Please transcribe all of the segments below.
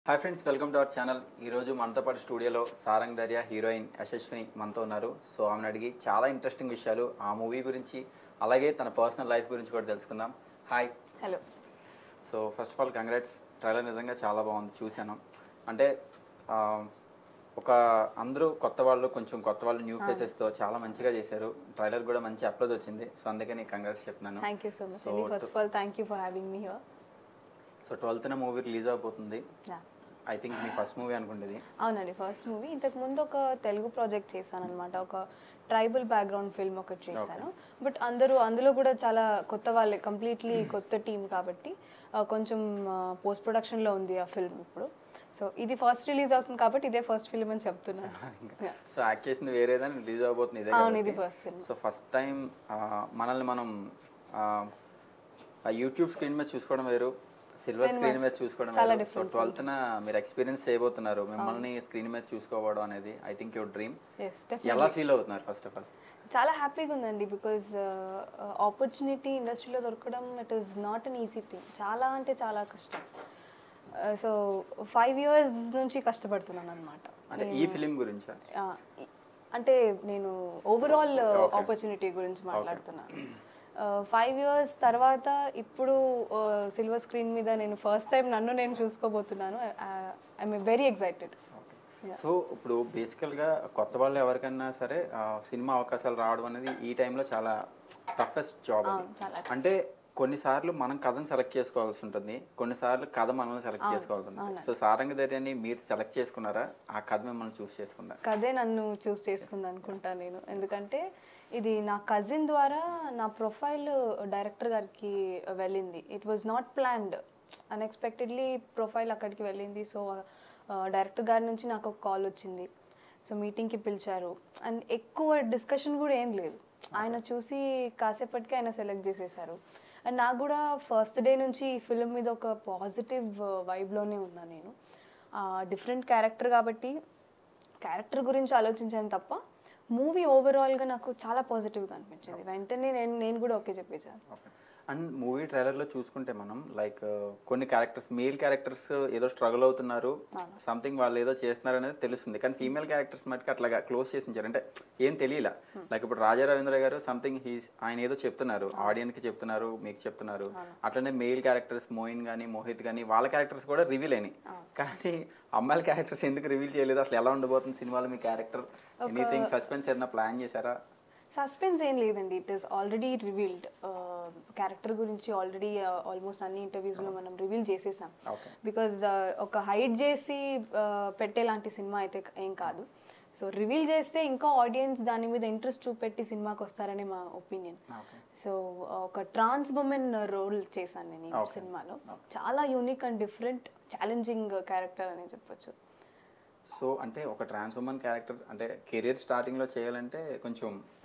Hi friends, welcome to our channel. ఈరోజు మనతో పాటు స్టూడియోలో సారంగ్ దర్య హీరోయిన్ యశస్విని మనతో ఉన్నారు. సో ఆమెను అడిగి చాలా ఇంట్రెస్టింగ్ విషయాలు ఆ మూవీ గురించి అలాగే తన పర్సనల్ లైఫ్ గురించి కూడా తెలుసుకుందాం. Hi. Hello. So first of all congrats. Trailer నిజంగా చాలా బాగుంది, చూశాను. అంటే ఒక అందరూ కొత్త వాళ్ళు న్యూ ఫేసెస్తో చాలా మంచిగా చేశారు. ట్రైలర్ కూడా మంచి అప్లోడ్ వచ్చింది. సో అందుకని కంగ్రాట్స్ చెప్తున్నాను. Thank you so much. First of all thank you for having me here. So 12th movie release అయిపోతుంది. ఐ థింక్ మీ ఫస్ట్ మూవీ అనుకుంటుంది. అవునండి, ఫస్ట్ మూవీ. ఇంతకుముందు ఒక తెలుగు ప్రాజెక్ట్ చేశాను అనమాట. ఒక ట్రైబల్ బ్యాక్గ్రౌండ్ ఫిల్మ్ ఒకటి చేశాను. బట్ అందులో కూడా చాలా కొత్త వాళ్ళే, కంప్లీట్లీ కొత్త టీం కాబట్టి కొంచెం పోస్ట్ ప్రొడక్షన్లో ఉంది ఆ ఫిల్మ్ ఇప్పుడు. సో ఇది ఫస్ట్ రిలీజ్ అవుతుంది కాబట్టి ఇదే ఫస్ట్ ఫిల్మ్ అని చెప్తున్నాను. సో యాక్ట్ చేసింది వేరేదని రిలీజ్ అవబోతుంది ఇదే. అవును, ఇది first film. So first time మనల్ని మనం యూట్యూబ్ స్క్రీన్ మీద చూసుకోవడం వేరు, సిల్వర్ స్క్రీన్ మీద చూసుకోవడం వేరు. సో 12th మీరు ఎక్స్పీరియన్స్ చేయబోతున్నారు. మిమ్మల్ని స్క్రీన్ మీద చూసుకోవడం అనేది ఐ థింక్ యువర్ డ్రీమ్. ఎలా ఫీల్ అవుతున్నారు ఫస్ట్ ఆఫ్ ఆల్? చాలా హ్యాపీగా ఉందండి. బికాజ్ ఆపర్చునిటీ ఇండస్ట్రీలో దొరకడం it is not an easy thing. చాలా అంటే చాలా కష్టం. సో 5 years నుంచి కష్టపడుతున్నాను అనమాట. అంటే ఈ ఫిలిం గురించి అంటే నేను ఓవరాల్ ఆపర్చునిటీ గురించి మాట్లాడుతున్నాను. 5 years తర్వాత ఇప్పుడు సిల్వర్ స్క్రీన్ మీద నేను ఫస్ట్ టైం నన్ను నేను చూసుకోబోతున్నాను. I'm very excited. సో ఇప్పుడు బేసికల్గా కొత్త వాళ్ళు ఎవరికైనా సరే సినిమా అవకాశాలు రావడం అనేది ఈ టైంలో చాలా టఫెస్ట్ జాబ్. అంటే కొన్నిసార్లు మనం కథను సెలెక్ట్ చేసుకోవాల్సి ఉంటుంది, కొన్నిసార్లు కథ మనల్ని సెలెక్ట్ చేసుకోవాల్సి ఉంటుంది. సో సారంగ ధైర్యాన్ని మీరు సెలెక్ట్ చేసుకున్నారా, ఆ కథ మిమ్మల్ని చూస్ చేసుకున్నారా? కథే నన్ను చూస్ చేసుకుంది అనుకుంటా నేను. ఎందుకంటే ఇది నా కజిన్ ద్వారా నా ప్రొఫైల్ డైరెక్టర్ గారికి వెళ్ళింది. It was not planned, unexpectedly profile అక్కడికి వెళ్ళింది. సో డైరెక్టర్ గారి నుంచి నాకు ఒక కాల్ వచ్చింది. సో మీటింగ్కి పిలిచారు. అండ్ ఎక్కువ డిస్కషన్ కూడా ఏం లేదు, ఆయన చూసి కాసేపటికి ఆయన సెలెక్ట్ చేసేసారు. అండ్ నాకు కూడా ఫస్ట్ డే నుంచి ఈ ఫిల్మ్ మీద ఒక పాజిటివ్ వైబ్లోనే ఉన్నా నేను. డిఫరెంట్ క్యారెక్టర్ కాబట్టి క్యారెక్టర్ గురించి ఆలోచించాను తప్ప మూవీ ఓవరాల్గా నాకు చాలా పాజిటివ్గా అనిపించింది. వెంటనే నేను కూడా ఓకే చెప్పేసాను. అండ్ మూవీ ట్రైలర్లో చూసుకుంటే మనం లైక్ కొన్ని క్యారెక్టర్స్, మేల్ క్యారెక్టర్స్ ఏదో స్ట్రగుల్ అవుతున్నారు, సంథింగ్ వాళ్ళు ఏదో చేస్తున్నారు అనేది తెలుస్తుంది. కానీ ఫీమేల్ క్యారెక్టర్స్ మటుకు అట్లాగా క్లోజ్ చేసి ఉంచారు, అంటే ఏం తెలియలా. లైక్ ఇప్పుడు రాజా రవీంద్ర గారు సంథింగ్ ఆయన ఏదో చెప్తున్నారు, ఆడియన్స్కి చెప్తున్నారు, మీకు చెప్తున్నారు. అట్లనే మెయిల్ క్యారెక్టర్స్ మోయిన్ కానీ మోహిత్ కానీ వాళ్ళ క్యారెక్టర్స్ కూడా రివీల్ అయినాయి. కానీ అమ్మాయిల క్యారెక్టర్స్ ఎందుకు రివీల్ చేయలేదు? అసలు ఎలా ఉండబోతుంది సినిమాలో మీ క్యారెక్టర్? ఎనీథింగ్ సస్పెన్స్ ఏదైనా ప్లాన్ చేశారా? సస్పెన్స్ ఏం లేదండి, it is already revealed. Character గురించి ఆల్రెడీ ఆల్మోస్ట్ అన్ని ఇంటర్వ్యూస్లో మనం రివీల్ చేసేసాం. బికాజ్ ఒక హైడ్ చేసి పెట్టేలాంటి సినిమా అయితే ఏం కాదు. సో రివీల్ చేస్తే ఇంకా ఆడియన్స్ దాని మీద ఇంట్రెస్ట్ చూపెట్టి సినిమాకి వస్తారని మా ఒపీనియన్. సో ఒక ట్రాన్స్ ఉమెన్ రోల్ చేశాను నేను ఈ సినిమాలో. చాలా unique and different challenging character అని చెప్పొచ్చు. సో అంటే ఒక ట్రాన్స్ ఉమెన్ క్యారెక్టర్ అంటే కెరీర్ స్టార్టింగ్లో చేయాలంటే కొంచెం,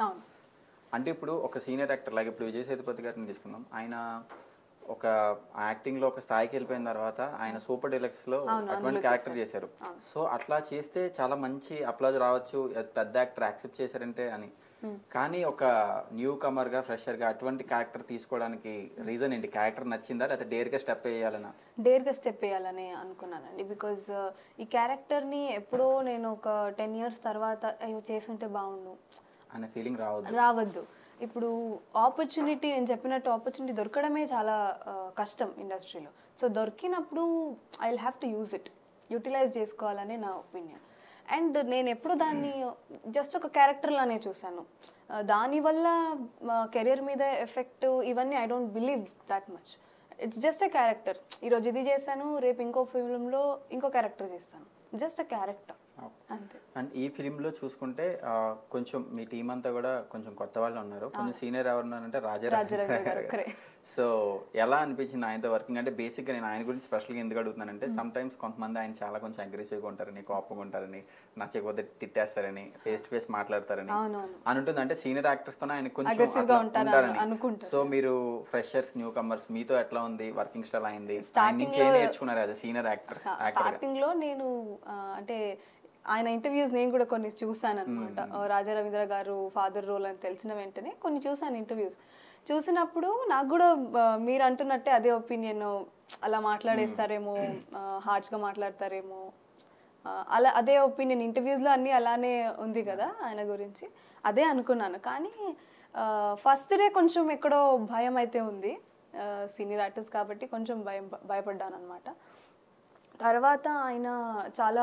అంటే ఇప్పుడు ఒక సీనియర్ యాక్టర్ లాగా ఇప్పుడు విజయ్ సేతుపతి గారిని తీసుకుందాం. ఆయన ఒక యాక్టింగ్లో ఒక స్థాయికి వెళ్ళిపోయిన తర్వాత ఆయన సూపర్ డీలక్స్లో అటువంటి క్యారెక్టర్ చేశారు. సో అట్లా చేస్తే చాలా మంచి అప్లాజ్ రావచ్చు, పెద్ద యాక్టర్ యాక్సెప్ట్ చేశారంటే అని. కానీ ఒక న్యూ కమర్గా ఫ్రెషర్గా అటువంటి క్యారెక్టర్ తీసుకోవడానికి రీజన్ ఏంటి? క్యారెక్టర్ నచ్చిందా లేకపోతే డేర్గా స్టెప్ వేయాలన్నా? డేర్గా స్టెప్ వేయాలని అనుకున్నానండి. బికాజ్ ఈ క్యారెక్టర్ని ఎప్పుడో నేను ఒక 10 years తర్వాత అయ్యో చేసుంటే బాగుండు అనే ఫీలింగ్ రావద్దు. ఇప్పుడు ఆపర్చునిటీ, నేను చెప్పినట్టు ఆపర్చునిటీ దొరకడమే చాలా కష్టం ఇండస్ట్రీలో. సో దొరికినప్పుడు I will have to use it, utilize చేసుకోవాలనే నా ఒపీనియన్. అండ్ నేను ఎప్పుడు దాన్ని జస్ట్ ఒక క్యారెక్టర్ లానే చూసాను. దానివల్ల కెరీర్ మీద ఎఫెక్ట్ ఇవన్నీ I don't believe that much. It's just a character. ఈరోజు ఇది చేశాను, రేపు ఇంకో ఫిల్మ్లో ఇంకో క్యారెక్టర్ చేస్తాను. జస్ట్ ఎ క్యారెక్టర్ అంతే. అండ్ ఈ ఫిలింలో చూసుకుంటే కొంచెం మీ టీం అంతా కూడా కొంచెం కొత్త వాళ్ళు ఉన్నారు. కొంచెం సీనియర్ ఎవరు ఉన్నారంటే రాజా గారు. సో ఎలా అనిపించింది ఆయనతో వర్కింగ్? అంటే బేసిక్గా నేను ఆయన గురించి స్పెషల్గా ఎందుకు అడుగుతున్నానంటే సమ్ టైమ్స్ కొంతమంది ఆయన చాలా కొంచెం అగ్రెసివ్గా ఉంటారని, కోపంగా ఉంటారని, నచ్చకపోతే తిట్టేస్తారని, ఫేస్ టు ఫేస్ మాట్లాడతారని అని ఉంటుంది. అంటే సీనియర్ యాక్టర్స్తో ఆయన కొంచెం ఉంటారని. సో మీరు ఫ్రెషర్స్, న్యూ కమర్స్, మీతో ఎట్లా ఉంది వర్కింగ్ స్టైల్ అయింది? ఆయన నుంచి ఏం నేర్చుకున్నారు యాజ్ సీనియర్ యాక్టర్? స్టార్టింగ్లో నేను అంటే ఆయన ఇంటర్వ్యూస్ నేను కూడా కొన్ని చూసాను అనమాట. రాజా రవీంద్ర గారు ఫాదర్ రోల్ అని తెలిసిన వెంటనే కొన్ని చూసాను ఇంటర్వ్యూస్. చూసినప్పుడు నాకు కూడా మీరు అంటున్నట్టే అదే ఒపీనియన్. అలా మాట్లాడేస్తారేమో, హార్ష్గా మాట్లాడతారేమో, అలా అదే ఒపీనియన్ ఇంటర్వ్యూస్లో అన్నీ అలానే ఉంది కదా ఆయన గురించి, అదే అనుకున్నాను. కానీ ఫస్ట్ డే కొంచెం ఎక్కడో భయం అయితే ఉంది, సీనియర్ ఆర్టిస్ట్ కాబట్టి కొంచెం భయపడ్డాను అనమాట. తర్వాత ఆయన చాలా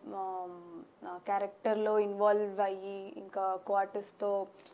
క్యారెక్టర్లో ఇన్వాల్వ్ అయ్యి ఇంకా కో ఆర్టిస్ట్తో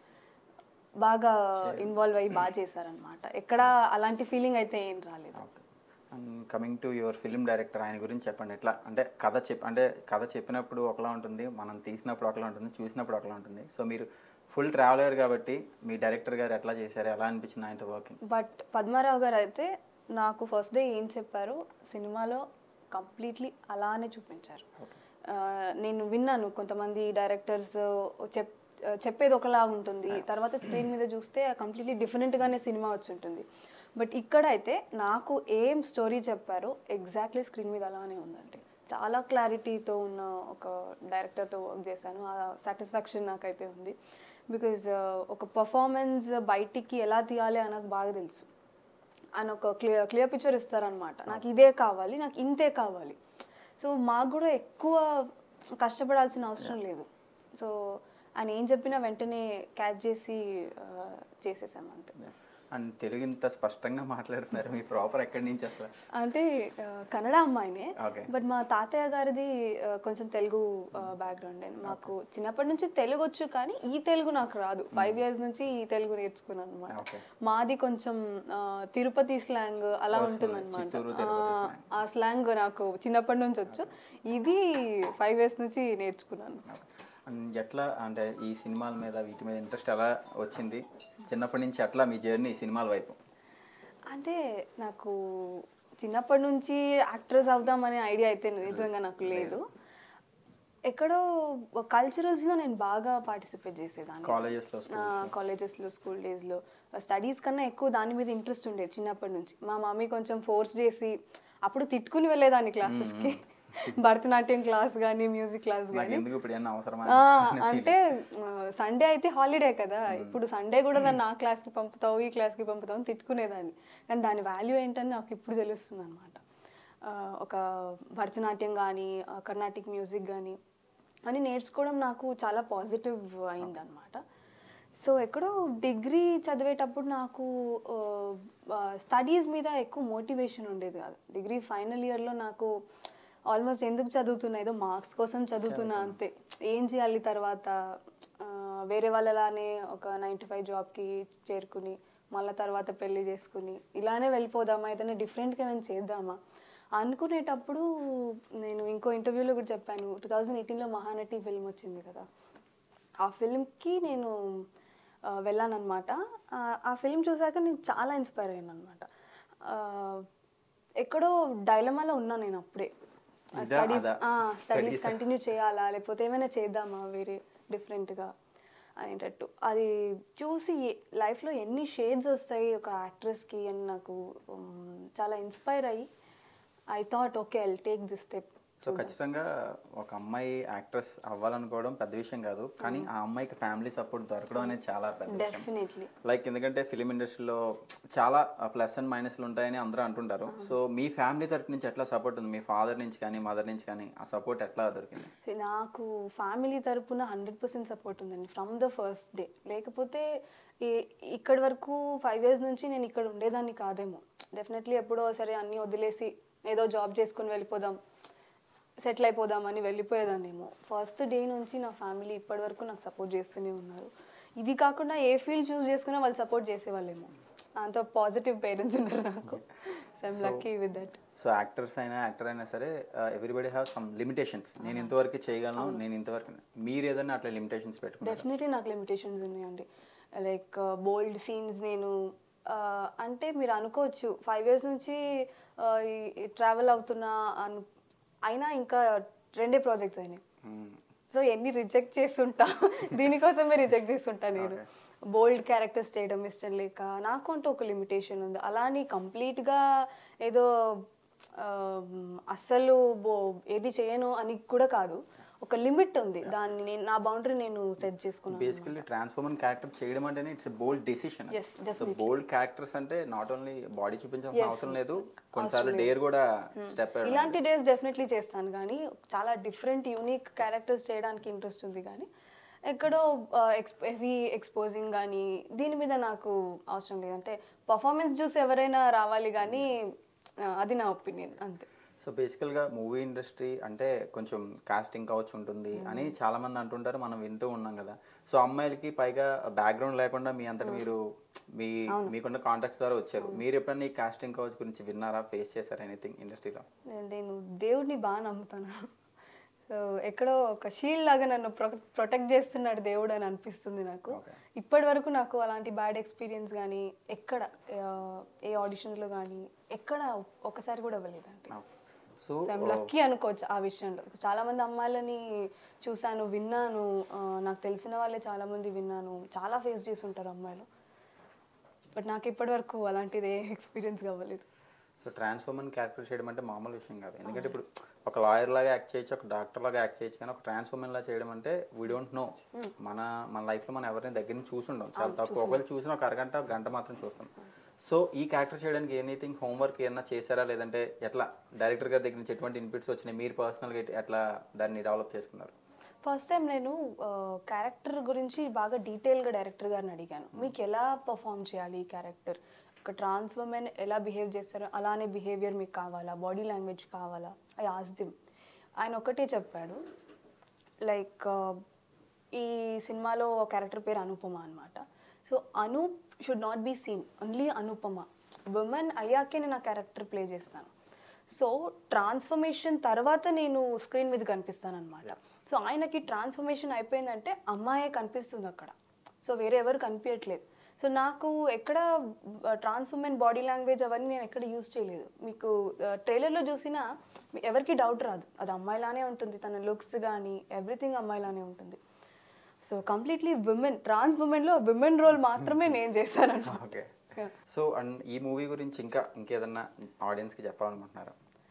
బాగా ఇన్వాల్వ్ అయ్యి బాగా చేశారనమాట. ఎక్కడ అలాంటి ఫీలింగ్ అయితే ఏం రాలేదు. And coming to your film director, ఆయన గురించి చెప్పండి. ఎట్లా అంటే కథ చెప్పినప్పుడు ఒకలా ఉంటుంది, మనం తీసినప్పుడు ఒకలా ఉంటుంది, చూసినప్పుడు ఒకలా ఉంటుంది. సో మీరు ఫుల్ ట్రావెలర్ కాబట్టి మీ డైరెక్టర్ గారు ఎట్లా చేశారు, ఎలా అనిపించింది ఆయనతో వర్కింగ్? బట్ పద్మారావు గారు అయితే నాకు ఫస్ట్ డే ఏం చెప్పారు, సినిమాలో కంప్లీట్లీ అలానే చూపించారు. నేను విన్నాను కొంతమంది డైరెక్టర్స్ చెప్పేది ఒకలా ఉంటుంది, తర్వాత స్క్రీన్ మీద చూస్తే కంప్లీట్లీ డిఫరెంట్గానే సినిమా వచ్చి ఉంటుంది. బట్ ఇక్కడైతే నాకు ఏం స్టోరీ చెప్పారో ఎగ్జాక్ట్లీ స్క్రీన్ మీద అలానే ఉందండి. చాలా క్లారిటీతో ఉన్న ఒక డైరెక్టర్తో వర్క్ చేశాను, ఆ సాటిస్ఫాక్షన్ నాకైతే ఉంది. బికాజ్ ఒక పర్ఫార్మెన్స్ బయటికి ఎలా తీయాలి అని నాకు బాగా తెలుసు. ఆయన ఒక క్లియర్ పిక్చర్ ఇస్తారనమాట, నాకు ఇదే కావాలి, నాకు ఇంతే కావాలి. సో మాకు కూడా ఎక్కువ కష్టపడాల్సిన అవసరం లేదు. సో ఆయన ఏం చెప్పినా వెంటనే క్యాచ్ చేసి చేసేసాం అంతే. అండ్ తెలుగు ఇంత స్పష్టంగా మాట్లాడుతున్నారు, మీ ప్రాపర్ ఎక్కడి నుంచి అసలు? అంటే కన్నడ అమ్మాయినే, బట్ మా తాతయ్య గారిది కొంచెం తెలుగు బ్యాక్గ్రౌండ్ అండి. మాకు చిన్నప్పటి నుంచి తెలుగు వచ్చు, కానీ ఈ తెలుగు నాకు రాదు. 5 years నుంచి ఈ తెలుగు నేర్చుకున్నాను అనమాట. మాది కొంచెం తిరుపతి స్లాంగ్ అలా ఉంటుంది అనమాట. ఆ స్లాంగ్ నాకు చిన్నప్పటి నుంచి వచ్చు, ఇది 5 years నుంచి నేర్చుకున్నాను. అండ్ ఎట్లా అంటే ఈ సినిమాల మీద వీటి మీద ఇంట్రెస్ట్ ఎలా వచ్చింది చిన్నప్పటి నుంచి, ఎట్లా మీ జర్నీ సినిమాల వైపు? అంటే నాకు చిన్నప్పటి నుంచి యాక్ట్రెస్ అవుదామనే ఐడియా అయితే నిజంగా నాకు లేదు. ఎక్కడో కల్చరల్స్లో నేను బాగా పార్టిసిపేట్ చేసేదాన్ని, కాలేజెస్లో స్కూల్ డేస్లో. స్టడీస్ కన్నా ఎక్కువ దాని మీద ఇంట్రెస్ట్ ఉండేది చిన్నప్పటి నుంచి. మా మమ్మీ కొంచెం ఫోర్స్ చేసి అప్పుడు తిట్టుకుని వెళ్ళేదాన్ని క్లాసెస్కి, భరతనాట్యం క్లాస్ కానీ మ్యూజిక్ క్లాస్ కానీ. అంటే సండే అయితే హాలిడే కదా, ఇప్పుడు సండే కూడా నన్ను ఆ క్లాస్కి పంపుతావు ఈ క్లాస్కి పంపుతావు అని తిట్టుకునేదాన్ని. కానీ దాని వాల్యూ ఏంటని నాకు ఇప్పుడు తెలుస్తుంది అనమాట. ఒక భరతనాట్యం కానీ కర్ణాటిక్ మ్యూజిక్ కానీ అని నేర్చుకోవడం నాకు చాలా పాజిటివ్ అయిందనమాట. సో ఎక్కడో డిగ్రీ చదివేటప్పుడు నాకు స్టడీస్ మీద ఎక్కువ మోటివేషన్ ఉండేది కాదు. డిగ్రీ ఫైనల్ ఇయర్లో నాకు ఆల్మోస్ట్ ఎందుకు చదువుతున్నా, ఏదో మార్క్స్ కోసం చదువుతున్నా అంతే, ఏం చేయాలి తర్వాత, వేరే వాళ్ళలానే ఒక 9 to 5 జాబ్కి చేరుకుని మళ్ళీ తర్వాత పెళ్లి చేసుకుని ఇలానే వెళ్ళిపోదామా, ఏదైనా డిఫరెంట్గా ఏమైనా చేద్దామా అనుకునేటప్పుడు నేను ఇంకో ఇంటర్వ్యూలో కూడా చెప్పాను, 2018లో మహానటి ఫిల్మ్ వచ్చింది కదా, ఆ ఫిల్మ్కి నేను వెళ్ళానమాట. ఆ ఫిల్మ్ చూసాక నేను చాలా ఇన్స్పైర్ అయ్యాను అనమాట. ఎక్కడో డైలమాలో ఉన్నా నేను అప్పుడే, స్టడీస్ కంటిన్యూ చేయాలా లేకపోతే ఏమైనా చేద్దామా వేరే డిఫరెంట్గా అనేటట్టు. అది చూసి లైఫ్లో ఎన్ని షేడ్స్ వస్తాయి ఒక యాక్ట్రెస్కి అని నాకు చాలా ఇన్స్పైర్ అయ్యి I thought okay I'll take this step. So ఖచ్చితంగా ఒక అమ్మాయి యాక్ట్రెస్ అవ్వాలనుకోవడం పెద్ద విషయం కాదు, కానీ ఆ అమ్మాయికి ఫ్యామిలీ సపోర్ట్ దొరకడం అనేది చాలా పెద్ద విషయం. లైక్ ఎందుకంటే ఫిలిం ఇండస్ట్రీలో చాలా ప్లస్ అండ్ మైనస్లు ఉంటాయని అందరూ అంటుంటారు. సో మీ ఫ్యామిలీ తరఫు నుంచి ఎట్లా సపోర్ట్ ఉంది, మీ ఫాదర్ నుంచి కానీ మదర్ నుంచి కానీ ఆ సపోర్ట్ ఎట్లా దొరికింది? నాకు ఫ్యామిలీ తరఫున 100% సపోర్ట్ ఉందండి ఫ్రమ్ ద ఫస్ట్ డే. లేకపోతే ఇక్కడి వరకు 5 years నుంచి నేను ఇక్కడ ఉండేదాన్ని కాదేమో. డెఫినెట్లీ ఎప్పుడో సరే అన్నీ వదిలేసి ఏదో జాబ్ చేసుకుని వెళ్ళిపోదాం, సెటిల్ అయిపోదామని వెళ్ళిపోయేదాన్నేమో. ఫస్ట్ డే నుంచి నా ఫ్యామిలీ ఇప్పటి వరకు నాకు సపోర్ట్ చేస్తూనే ఉన్నారు. ఇది కాకుండా ఏ ఫీల్డ్ చూస్ చేసుకున్నా వాళ్ళు సపోర్ట్ చేసేవాళ్ళేమో, అంత పాజిటివ్ పేరెంట్స్ ఉన్నారు నాకు. So I'm lucky with that. So actor అయినా సరే ఎవ్రీబడి హ్యావ్ సమ్ లిమిటేషన్స్. నేను ఇంతవరకు చేయగలను, నేను ఇంతవరకు. మీరు ఏదైనా అట్లా లిమిటేషన్స్ పెట్టుకున్నారు? డెఫినెట్లీ నాకు లిమిటేషన్స్ ఉన్నాయండి. లైక్ బోల్డ్ సీన్స్ నేను అంటే మీరు అనుకోవచ్చు 5 years నుంచి ట్రావెల్ అవుతున్నా అయినా ఇంకా 2 ప్రాజెక్ట్స్ అయినాయి. సో ఎన్ని రిజెక్ట్ చేస్తుంటా, దీనికోసమే రిజెక్ట్ చేస్తుంటా నేను. బోల్డ్ క్యారెక్టర్స్ చేయడం ఇష్టం లేక నాకు అంటూ ఒక లిమిటేషన్ ఉంది. అలాని కంప్లీట్గా ఏదో అస్సలు ఏది చేయను అని కూడా కాదు. ఒక లిమిట్ ఉంది, దాన్ని నా బౌండరీ నేను సెట్ చేసుకున్నాను. బేసికల్లీ ట్రాన్స్ఫార్మర్ క్యారెక్టర్ చేయడం అంటేనే it's bold decision. So bold characters అంటే నాట్ ఓన్లీ బాడీ చూపించాల్సిన అవసరం లేదు, కొన్నిసార్లు డేర్ కూడా స్టెప్. ఇలాంటి డేస్ డెఫినెట్లీ చేస్తాను, కానీ చాలా డిఫరెంట్ యూనిక్ క్యారెక్టర్స్ చేయడానికి ఇంట్రెస్ట్ ఉంది. కానీ ఎక్కడో హెవీ ఎక్స్పోజింగ్ కానీ దీని మీద నాకు అవసరం లేదు. అంటే పర్ఫార్మెన్స్ చూసి ఎవరైనా రావాలి కానీ అది నా ఒపీనియన్ అంతే. సో బేసికల్గా మూవీ ఇండస్ట్రీ అంటే కొంచెం కాస్టింగ్ కౌచ్ ఉంటుంది అని చాలా మంది అంటుంటారు, మనం వింటూ ఉన్నాం కదా. సో అమ్మాయిలకి పైగా బ్యాక్గ్రౌండ్ లేకుండా మీ అంతటి మీరు మీకున్న కాంటాక్ట్స్ ద్వారా వచ్చారు. మీరు ఎప్పుడన్నా ఈ కాస్టింగ్ కౌచ్ గురించి విన్నారా, ఫేస్ చేశారా ఎనీథింగ్ ఇండస్ట్రీలో? నేను దేవుడిని బాగా నమ్ముతాను. సో ఎక్కడో ఒక షీల్డ్ లాగా నన్ను ప్రొటెక్ట్ చేస్తున్నాడు దేవుడు అని అనిపిస్తుంది నాకు. ఇప్పటి వరకు నాకు అలాంటి బ్యాడ్ ఎక్స్పీరియన్స్ కానీ ఎక్కడ ఏ ఆడిషన్లో కానీ ఎక్కడ ఒకసారి కూడా అవ్వలేదండి. సో లక్కీ అనుకోవచ్చు ఆ విషయంలో. చాలా మంది అమ్మాయిలని చూశాను, విన్నాను, నాకు తెలిసిన వాళ్ళే చాలా మంది విన్నాను, చాలా ఫేస్ చేసి ఉంటారు అమ్మాయిలు. బట్ నాకు ఇప్పటి వరకు అలాంటిది ఎక్స్పీరియన్స్ అవ్వలేదు. సో ట్రాన్స్ఫార్మర్ క్యారెక్టర్ చేయడం అంటే మామూలు విషయం కాదు. ఎందుకంటే ఇప్పుడు ఒక లాయర్ లాగా యాక్ట్ చేయొచ్చు, ఒక డాక్టర్ లాగా యాక్ట్ చేయొచ్చు, కానీ ఒక ట్రాన్స్ఫార్మర్ లా చేయడం అంటే వీ డోంట్ నో. మన లైఫ్లో మనం ఎవరిని దగ్గర నుంచి చూసుండం, చాలా తక్కువ. ఒకవేళ చూసిన ఒక అరగంట గంట మాత్రం చూస్తాం. సో ఈ క్యారెక్టర్ చేయడానికి ఎనీథింగ్ హోంవర్క్ ఏమన్నా చేశారా, లేదంటే ఎట్లా డైరెక్టర్ గారి దగ్గర నుంచి ఎటువంటి ఇన్పుట్స్ వచ్చినాయి, మీరు పర్సనల్గా ఎట్లా దాన్ని డెవలప్ చేసుకున్నారు? ఫస్ట్ టైం నేను క్యారెక్టర్ గురించి బాగా డీటెయిల్గా డైరెక్టర్ గారిని అడిగాను, మీకు ఎలా పర్ఫామ్ చేయాలి ఈ క్యారెక్టర్, ఒక ట్రాన్స్ ఉమెన్ ఎలా బిహేవ్ చేస్తారో అలానే బిహేవియర్ మీకు కావాలా, బాడీ లాంగ్వేజ్ కావాలా, ఐ ఆస్క్డ్ హిమ్. ఆయన ఒకటే చెప్పాడు, లైక్ ఈ సినిమాలో క్యారెక్టర్ పేరు అనుపమ అనమాట. So Anoop should not be seen, only Anupama. Woman అయ్యాకే నేను ఆ క్యారెక్టర్ ప్లే చేస్తాను. సో ట్రాన్స్ఫర్మేషన్ తర్వాత నేను స్క్రీన్ మీద కనిపిస్తాను అనమాట. సో ఆయనకి ట్రాన్స్ఫర్మేషన్ అయిపోయిందంటే అమ్మాయే కనిపిస్తుంది అక్కడ, సో వేరే ఎవరు కనిపించట్లేదు. సో నాకు ఎక్కడ ట్రాన్స్ ఉమెన్ బాడీ లాంగ్వేజ్ అవన్నీ నేను ఎక్కడ యూజ్ చేయలేదు. మీకు ట్రైలర్లో చూసినా ఎవరికి డౌట్ రాదు, అది అమ్మాయిలానే ఉంటుంది, తన లుక్స్ కానీ ఎవ్రీథింగ్ అమ్మాయిలానే ఉంటుంది. సో కంప్లీట్లీ విమెన్, ట్రాన్స్ ఉమెన్లో విమెన్ రోల్ మాత్రమే నేను చేశాను. ఓకే. సో అండ్ ఈ మూవీ గురించి ఇంకేదన్నా ఆడియన్స్కి చెప్పాలనుకుంటున్నారా?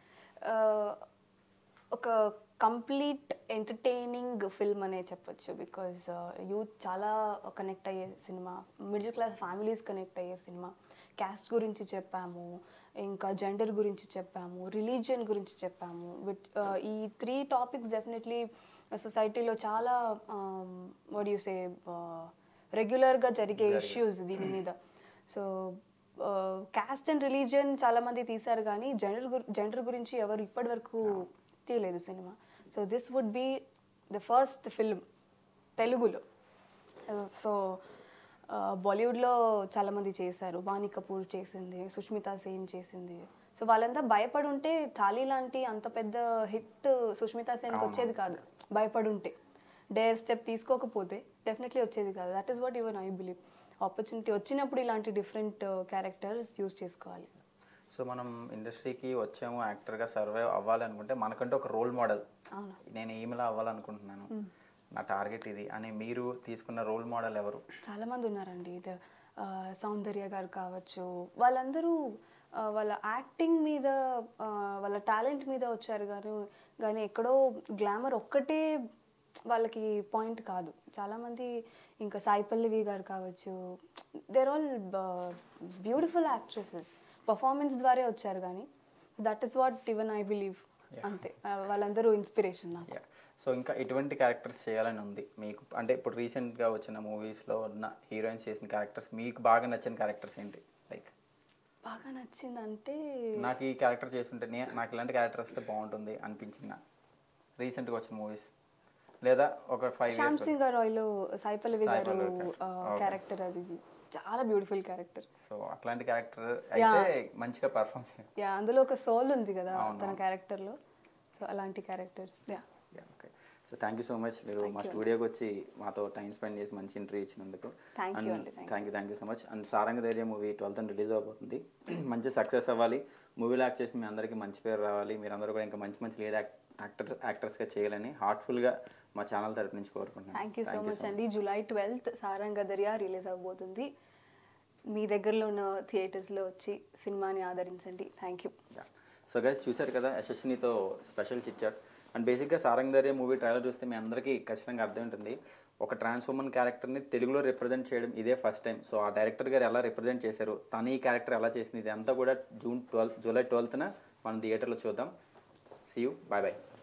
ఒక కంప్లీట్ ఎంటర్టైనింగ్ ఫిల్మ్ అనే చెప్పొచ్చు. బికాజ్ యూత్ చాలా కనెక్ట్ అయ్యే సినిమా, మిడిల్ క్లాస్ ఫ్యామిలీస్ కనెక్ట్ అయ్యే సినిమా. క్యాస్ట్ గురించి చెప్పాము, ఇంకా జెండర్ గురించి చెప్పాము, రిలీజియన్ గురించి చెప్పాము. విత్ ఈ 3 టాపిక్స్ డెఫినెట్లీ సొసైటీలో చాలా వాట్ యు సే రెగ్యులర్గా జరిగే ఇష్యూస్ దీని మీద. సో క్యాస్ట్ అండ్ రిలీజియన్ చాలామంది తీశారు కానీ జెండర్ గురించి ఎవరు ఇప్పటి వరకు తీయలేదు సినిమా. So this would be the first film తెలుగులో. సో బాలీవుడ్లో చాలామంది చేశారు, వాణి కపూర్ చేసింది, సుష్మితా సేన్ చేసింది. సో వాళ్ళంతా భయపడి ఉంటే థాలీ లాంటి అంత పెద్ద హిట్ సుష్మితా సేన్కి వచ్చేది కాదు. భయపడి ఉంటే, డేర్ స్టెప్ తీసుకోకపోతే డెఫినెట్లీ వచ్చేది కాదు. That is what even I believe. Opportunity వచ్చినప్పుడు ఇలాంటి డిఫరెంట్ క్యారెక్టర్స్ యూజ్ చేసుకోవాలి. సో మనం ఇండస్ట్రీకి వచ్చాము, యాక్టర్గా సర్వైవ్ అవ్వాలనుకుంటే మనకంటే ఒక రోల్ మోడల్, నేను ఈమెలా అవ్వాలనుకుంటున్నాను, నా టార్గెట్ ఇది అని మీరు తీసుకున్న రోల్ మోడల్ ఎవరు? చాలామంది ఉన్నారండి. ఇది సౌందర్య గారు కావచ్చు, వాళ్ళందరూ వాళ్ళ యాక్టింగ్ మీద వాళ్ళ టాలెంట్ మీద వచ్చారు కానీ ఎక్కడో గ్లామర్ ఒక్కటే వాళ్ళకి పాయింట్ కాదు. చాలామంది ఇంకా సాయి పల్లవి గారు కావచ్చు, they're all beautiful actresses, performance ద్వారా వచ్చారు. కానీ that is what even I believe. అంతే, వాళ్ళందరూ ఇన్స్పిరేషన్ నాకు. సో ఇంకా ఎటువంటి క్యారెక్టర్స్ చేయాలని ఉంది మీకు? అంటే ఇప్పుడు రీసెంట్గా వచ్చిన మూవీస్లో ఉన్న హీరోయిన్స్ చేసిన క్యారెక్టర్స్ మీకు బాగా నచ్చిన క్యారెక్టర్స్ ఏంటి? లైక్ బాగా నచ్చిందంటే నాకు ఈ క్యారెక్టర్ చేస్తుంటే నాకు ఇలాంటి క్యారెక్టర్ వస్తే బాగుంటుంది అనిపించింది రీసెంట్గా వచ్చిన మూవీస్, లేదా ఒక 5 శ్యామ్ సింగ్ రాయ్లో సాయి పల్లవి గారు క్యారెక్టర్, అది చాలా బ్యూటిఫుల్ క్యారెక్టర్. సో అట్లాంటి క్యారెక్టర్ అయితే మంచిగా పర్ఫార్మ్ చేయాలి. అందులో ఒక సోల్ ఉంది కదా తన క్యారెక్టర్లో. సో అలాంటి characters. Okay. So thank you so much, మీరు మా స్టూడియోకి వచ్చి మాతో టైం స్పెండ్ చేసి మంచి ఇంటర్వ్యూ ఇచ్చినందుకు thank you so much. And Saranga Dhairya movie 12th release అవబోతుంది. మంచి సక్సెస్ అవ్వాలి, మూవీలో యాక్ట్ చేసి మీ అందరికీ మంచి పేరు రావాలి, మీరందరూ కూడా ఇంకా మంచి లీడ్ యాక్టర్స్గా చేయాలని హార్ట్ఫుల్గా మా ఛానల్ తరపు నుంచి కోరుకుంటున్నాను. థ్యాంక్ యూ సో మచ్ అండి. July 12th Saranga Dhairya release అవబోతుంది. మీ దగ్గరలో ఉన్న థియేటర్స్లో వచ్చి సినిమాని ఆదరించండి. Thank you. సో గైస్ చూశారు కదా యశస్వినితో స్పెషల్ చిట్చాట్. అండ్ బేసిక్గా సారంగధర్య మూవీ ట్రైలర్ చూస్తే మీ అందరికీ ఖచ్చితంగా అర్థం ఉంటుంది. ఒక ట్రాన్స్ ఉమెన్ క్యారెక్టర్ని తెలుగులో రిప్రజెంట్ చేయడం ఇదే ఫస్ట్ టైం. సో ఆ డైరెక్టర్ గారు ఎలా రిప్రజెంట్ చేశారు, తను ఈ క్యారెక్టర్ ఎలా చేసింది, ఇది అంతా కూడా జూలై 12న మనం థియేటర్లో చూద్దాం. See you, bye bye.